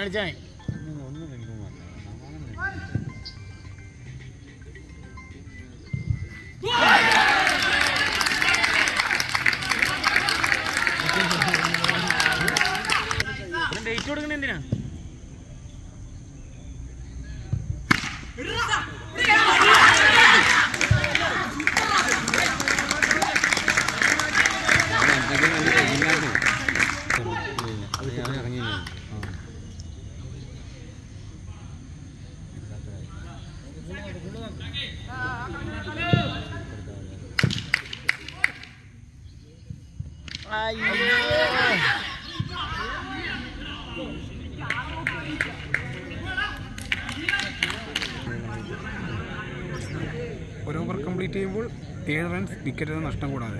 അടിച്ചാൽ ഡേറ്റ് കൊടുക്കണ എന്തിനാ? ഒരു ഓവർ കംപ്ലീറ്റ് ചെയ്യുമ്പോൾ 7 റൺസ് വിക്കറ്റ് നഷ്ടം കൂടാതെ.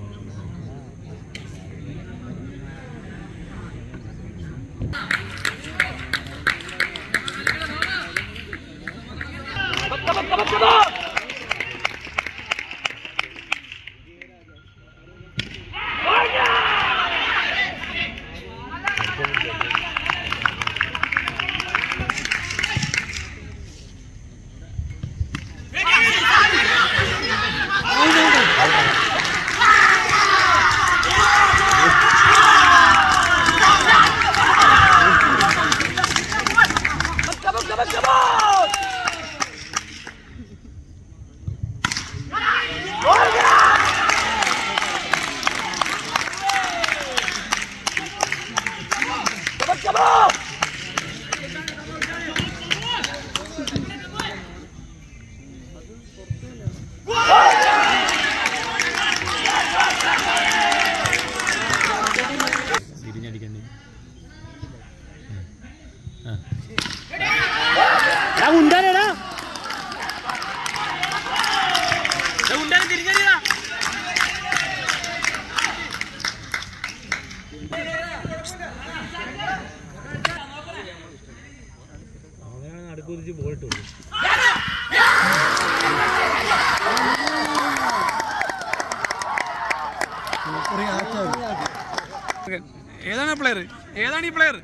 ഏതാണ് പ്ലെയർ? ഏതാണ് ഈ പ്ലെയർ?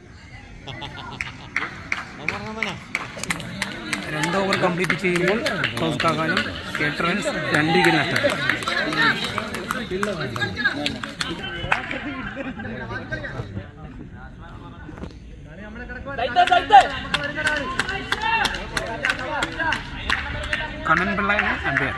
2 ഓവർ കംപ്ലീറ്റ് ചെയ്യുമ്പോൾ ടോസ് കാക്കാനും 8 റൺസ് 2 വിക്കറ്റ് നഷ്ടം. കണ്ണൻ പിള്ളയാണ് അമ്പയർ.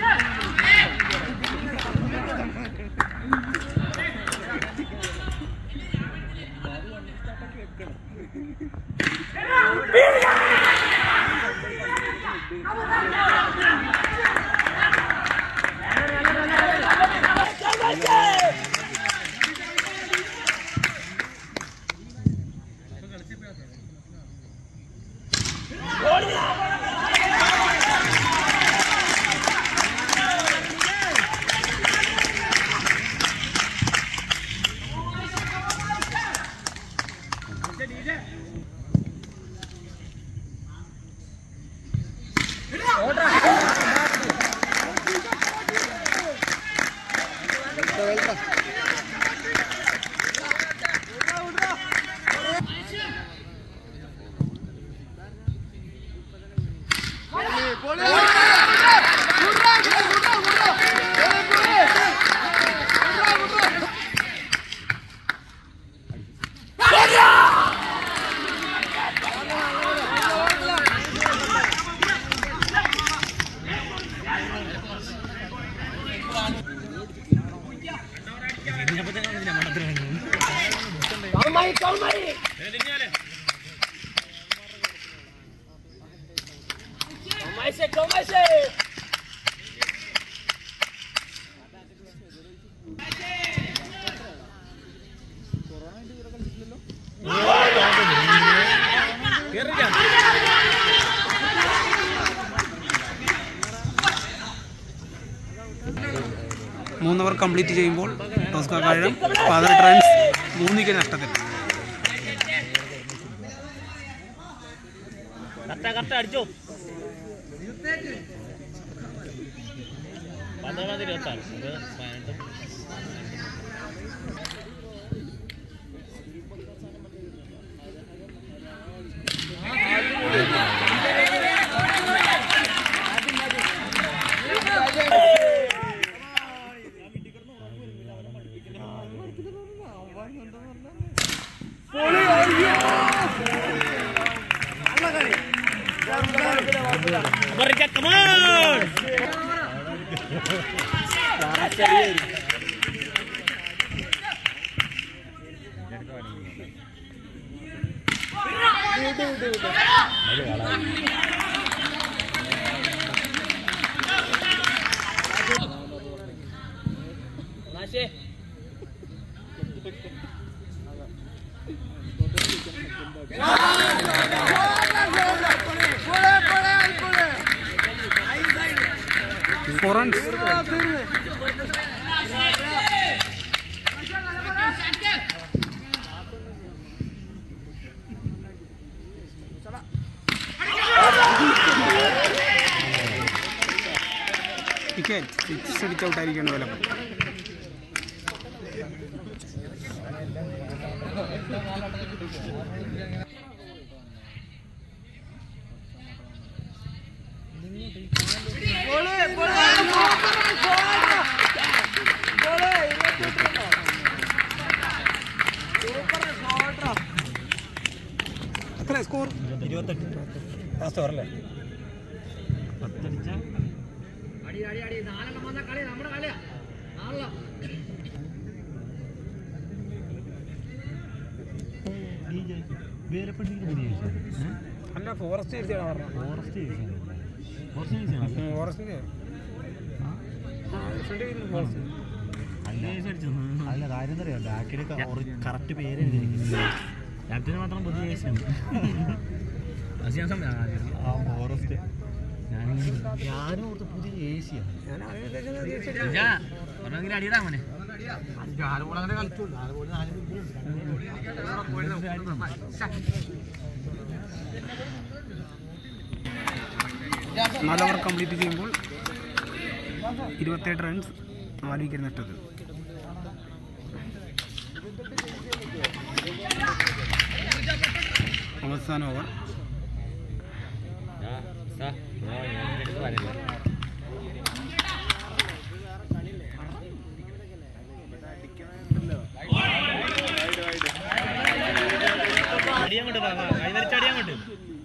മൂന്ന് ഓവർ കംപ്ലീറ്റ് ചെയ്യുമ്പോൾ ടോസ് കാക്കാഴം 18 റൺസ് 3 വിക്കറ്റ് നഷ്ടത്തിൽ. അടിച്ചോ 16-26 18 Foreigns. Wicket. It's a without Arigan available. Score 28. Last over. അല്ല ഫോറസ്റ്റ് അല്ല കാര്യം എന്താ അറിയാം ബാക്കിൽ കറക്റ്റ് പേര് ക്യാപ്റ്റന് മാത്രം പുതിയ ഏസിയാണ് ഫോറസ്റ്റ് ഞാനും ഓർത്ത് പുതിയ ഏസിയാണ് അടിയിടാ മോനെ നാല് ഓവർ കംപ്ലീറ്റ് ചെയ്യുമ്പോൾ 28 റൺസ് 4 വിക്കറ്റ് നഷ്ടത്തിൽ. അവസാന ഓവർ. അടിയങ്ങോട്ട് കൈവരിച്ചടിയങ്ങോട്ട്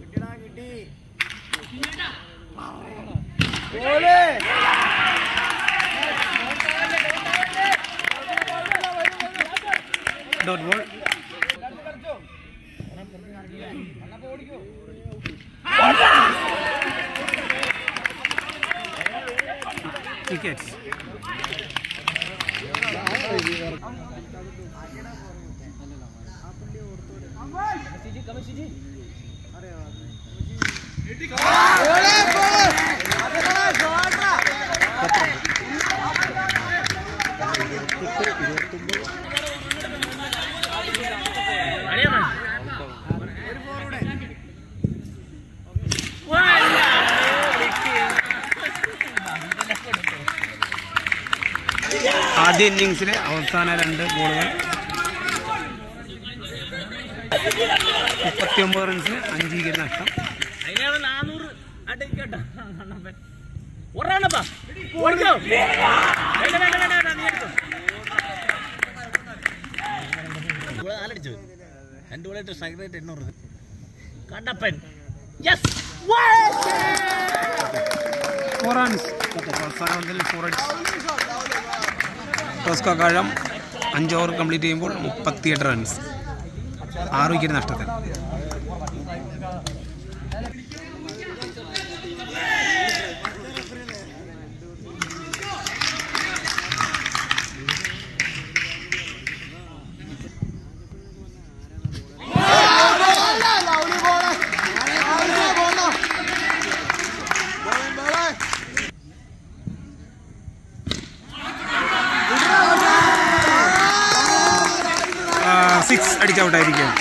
ഡോട്ട് ബോൾ. Wickets. ആദ്യ ഇന്നിങ്സിലെ അവസാന 2 ബോളുകൾ 39 റൺസിന് 5 വിക്കറ്റ് നഷ്ടം. ടോസ് കാക്കാഴം 5 ഓവർ കംപ്ലീറ്റ് ചെയ്യുമ്പോൾ 38 റൺസ് 6 വിക്കറ്റ് നഷ്ടത്തിൽ. സിക്സ് അടിച്ച് ഔട്ടായിരിക്കും.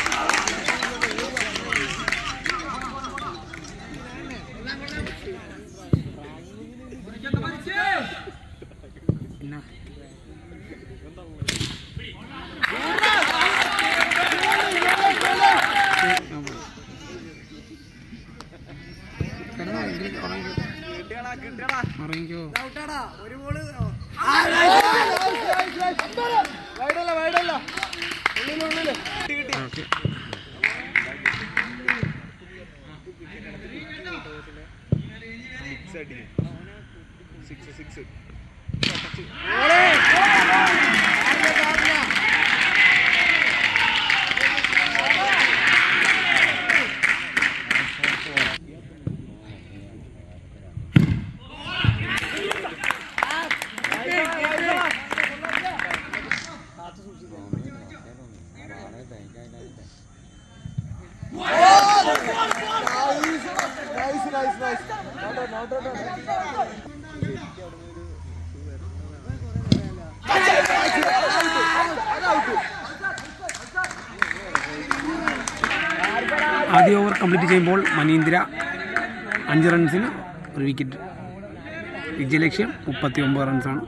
ഒരു ബോള് ഓക്കെ. ആദ്യ ഓവർ കംപ്ലീറ്റ് ചെയ്യുമ്പോൾ മനീന്ദ്ര 5 റൺസിന് 1 വിക്കറ്റ്. വിജയലക്ഷ്യം 39 റൺസാണ്.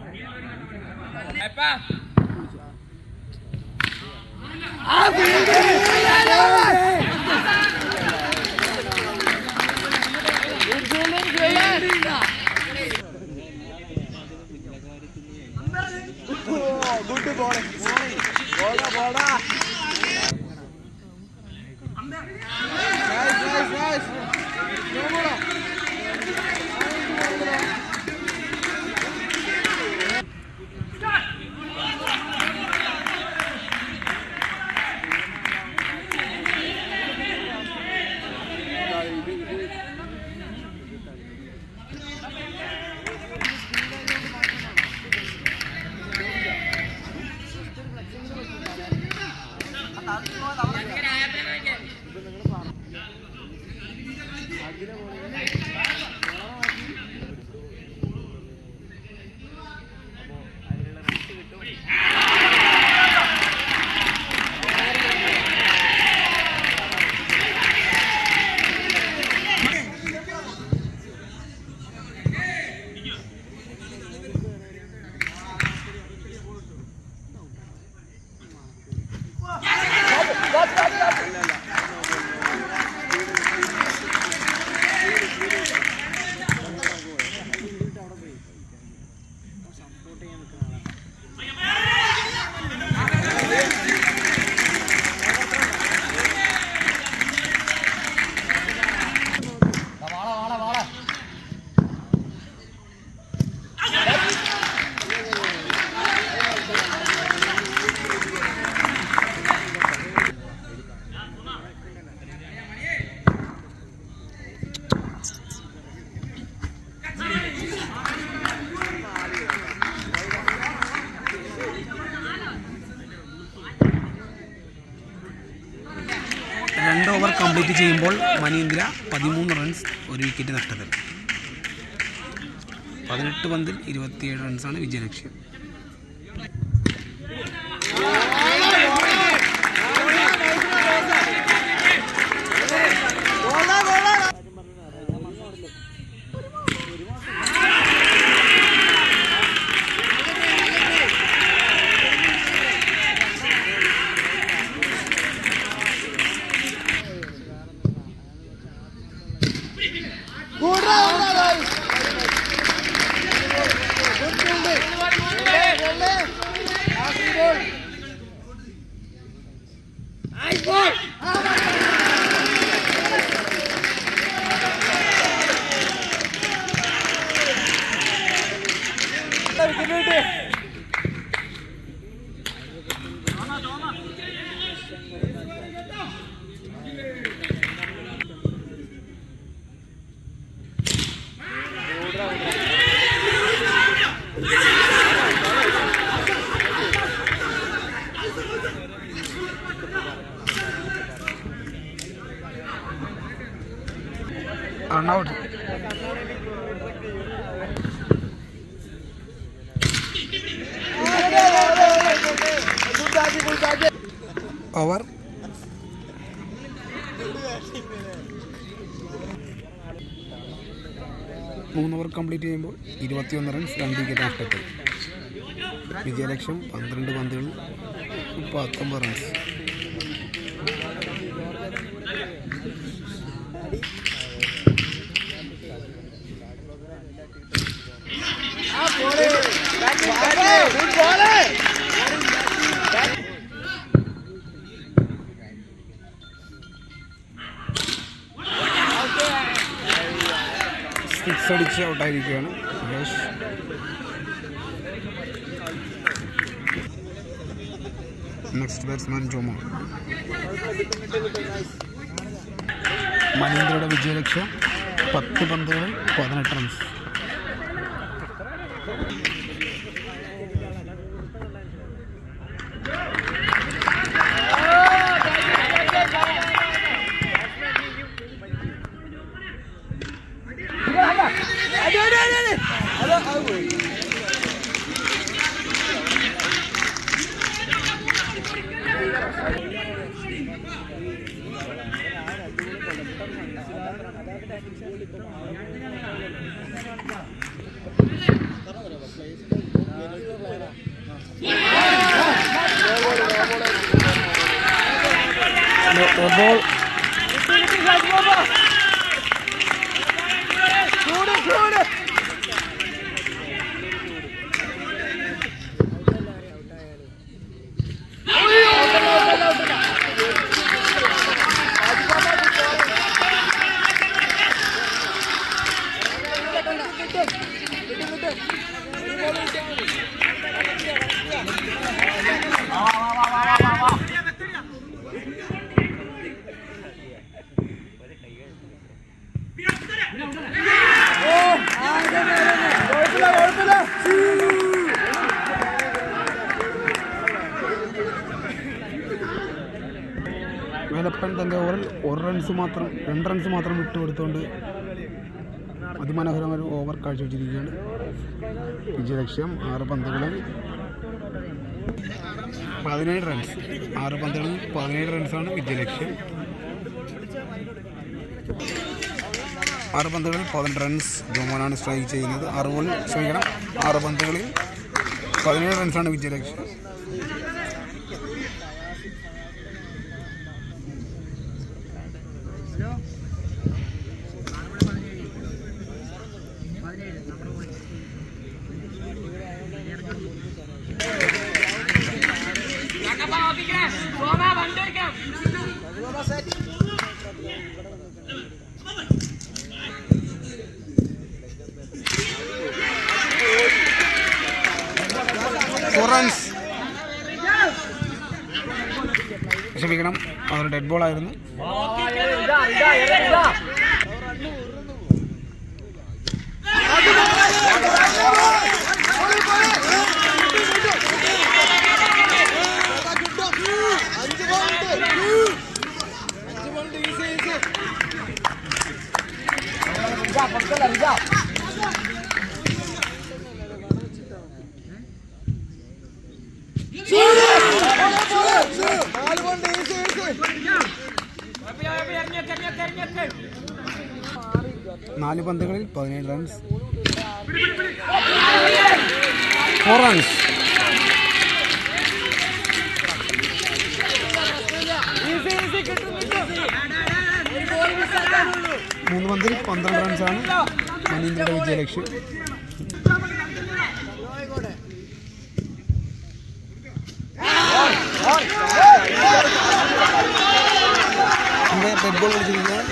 ഓവർ കംപ്ലീറ്റ് ചെയ്യുമ്പോൾ മനീന്ദ്ര 13 റൺസ് 1 വിക്കറ്റ് നഷ്ടത്തിൽ. 18 പന്തിൽ 27 റൺസാണ് വിജയലക്ഷ്യം. Run-out. Over. മൂന്ന് ഓവർ കംപ്ലീറ്റ് ചെയ്യുമ്പോൾ 21 റൺസ് 2 വിക്കറ്റ് നഷ്ടത്തിൽ. വിജയലക്ഷ്യം 12 പന്തുകൾ 19 റൺസ്. അടിച്ച് ഔട്ടായിരിക്കുകയാണ് മഹേഷ്. Next batsman Jomo. മനീന്ദ്രയുടെ വിജയലക്ഷ്യം 10 പന്തുകളിൽ 18 റൺസ്. Ball. വേലപ്പൻ തൻ്റെ ഓവറിൽ 2 റൺസ് മാത്രം വിട്ടുകൊടുത്തുകൊണ്ട് അതിമനോഹരമായ ഒരു ഓവർ കാഴ്ചവെച്ചിരിക്കുകയാണ്. വിജയലക്ഷ്യം 6 പന്തുകളിൽ 17 റൺസ്. 6 പന്തുകളിൽ 17 റൺസാണ് വിജയലക്ഷ്യം. 6 പന്തുകളിൽ 18 റൺസ് ജോമോനാണ് സ്ട്രൈക്ക് ചെയ്യുന്നത്. 6 പന്തുകളിൽ 17 റൺസാണ് വിജയലക്ഷ്യം. ക്ഷമിക്കണം, അതൊരു ഡെഡ് ബോൾ ആയിരുന്നു. നാല് പന്തുകളിൽ 17 റൺസ്. 4 റൺസ്. മൂന്ന് പന്തിൽ 12 റൺസാണ് മനീന്ദ്രയുടെ വിജയലക്ഷ്യം. Dead ball കളിച്ചിരിക്കുന്നത്.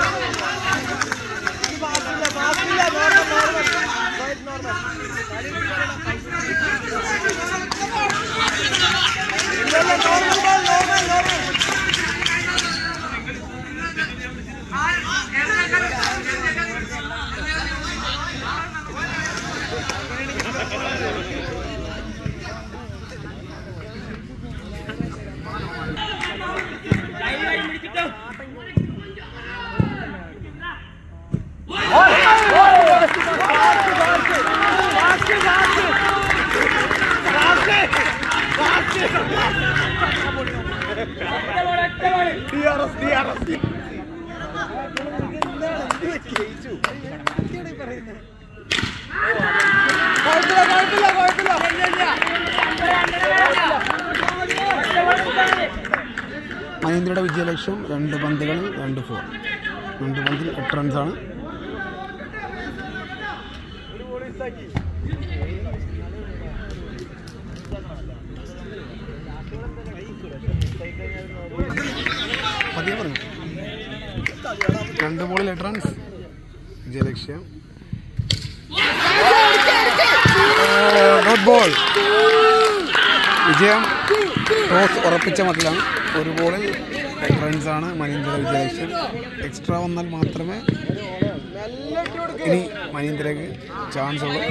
മഹീന്ദ്രയുടെ വിജയലക്ഷ്യം 2 പന്തുകളിൽ 2 4. 2 പന്തിൽ 8 റൺസാണ്. പതിയെ പറഞ്ഞു. 2 ബോളിൽ 8 റൺസ് വിജയലക്ഷ്യം. Dot ball. വിജയം ടോസ് ഉറപ്പിച്ച മട്ടിലാണ്. ഒരു ബോളിൽ 10 റൺസാണ് മനീന്ദ്ര വിജയലക്ഷ്യം. എക്സ്ട്രാ വന്നാൽ മാത്രമേ ഇനി മനീന്ദ്രയ്ക്ക് ചാൻസ് ഉള്ളൂ.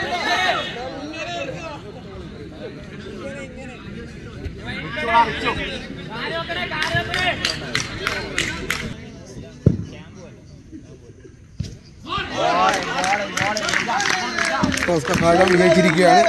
ടോസ് കാലം വിജയിച്ചിരിക്കുകയാണ്.